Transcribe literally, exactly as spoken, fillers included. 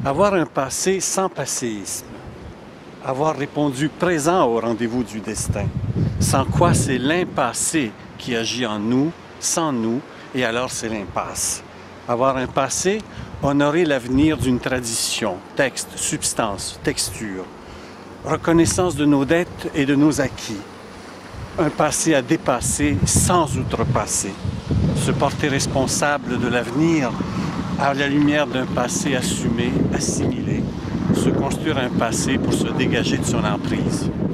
Avoir un passé sans passéisme. Avoir répondu présent au rendez-vous du destin. Sans quoi c'est l'impassé qui agit en nous, sans nous, et alors c'est l'impasse. Avoir un passé, honorer l'avenir d'une tradition, texte, substance, texture. Reconnaissance de nos dettes et de nos acquis. Un passé à dépasser sans outrepasser. Se porter responsable de l'avenir à la lumière d'un passé assumé, assimilé. Se construire un passé pour se dégager de son emprise.